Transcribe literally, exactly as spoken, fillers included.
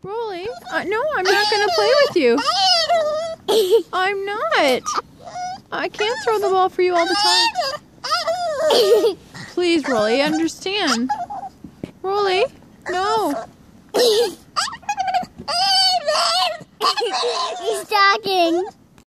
Rollie, uh, no, I'm not going to play with you. I'm not. I can't throw the ball for you all the time. Please, Rollie, understand. Rollie, no. He's talking.